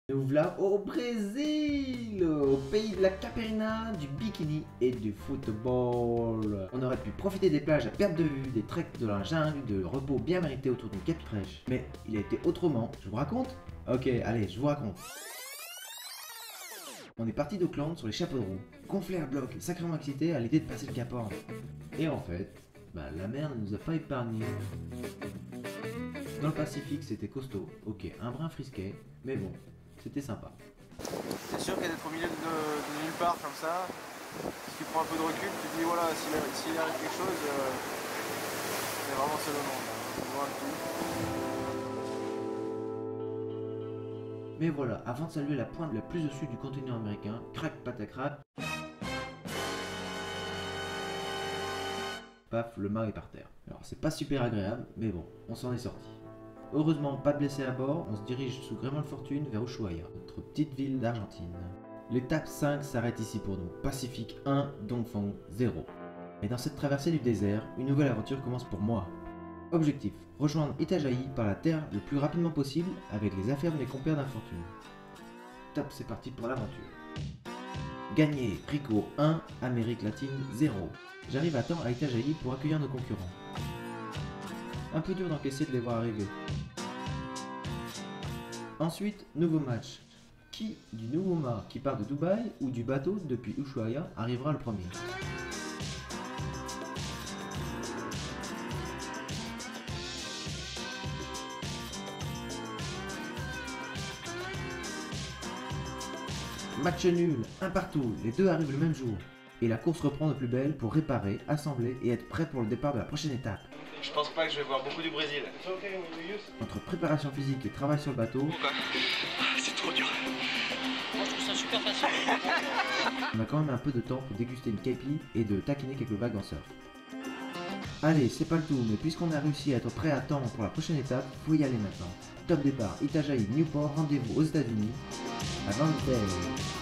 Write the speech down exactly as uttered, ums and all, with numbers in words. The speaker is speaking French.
Nous voilà au Brésil, au pays de la caipirinha, du bikini et du football. On aurait pu profiter des plages à perte de vue, des treks de la jungle, de repos bien mérité autour d'une cape fraîche. Mais il a été autrement. Je vous raconte? Ok, allez, je vous raconte. On est parti d'Auckland sur les chapeaux de roue, gonflé à bloc et sacrément excité à l'idée de passer le Cap Horn. Et en fait, bah, la mer ne nous a pas épargnés. Dans le Pacifique, c'était costaud, ok, un brin frisquet, mais bon, c'était sympa. C'est sûr qu'être au milieu de, de nulle part comme ça, si tu prends un peu de recul, tu te dis voilà, s'il s'il arrive quelque chose, euh, c'est vraiment seul au monde, hein, loin de tout. Mais voilà, avant de saluer la pointe la plus au sud du continent américain, crac patacrac, paf, le mât est par terre. Alors c'est pas super agréable, mais bon, on s'en est sorti. Heureusement, pas de blessés à bord, on se dirige sous gréement de fortune vers Ushuaia, notre petite ville d'Argentine. L'étape cinq s'arrête ici pour nous, Pacifique un, Dongfang zéro. Et dans cette traversée du désert, une nouvelle aventure commence pour moi. Objectif, rejoindre Itajaí par la terre le plus rapidement possible avec les affaires de mes compères d'infortune. Top, c'est parti pour l'aventure. Gagner, Rico un, Amérique latine zéro. J'arrive à temps à Itajaí pour accueillir nos concurrents. Un peu dur d'encaisser de les voir arriver. Ensuite, nouveau match. Qui du nouveau mât qui part de Dubaï ou du bateau depuis Ushuaia arrivera le premier? Match nul, un partout, les deux arrivent le même jour. Et la course reprend de plus belle pour réparer, assembler et être prêt pour le départ de la prochaine étape. Je pense pas que je vais voir beaucoup du Brésil. Entre préparation physique et travail sur le bateau, C'est trop dur. Moi je trouve ça super facile. on a quand même un peu de temps pour déguster une kaipi et de taquiner quelques vagues en surf. Allez, c'est pas le tout, mais puisqu'on a réussi à être prêt à temps pour la prochaine étape, faut y aller maintenant. Top départ, Itajaí, Newport, rendez-vous aux États-Unis, à Vantage.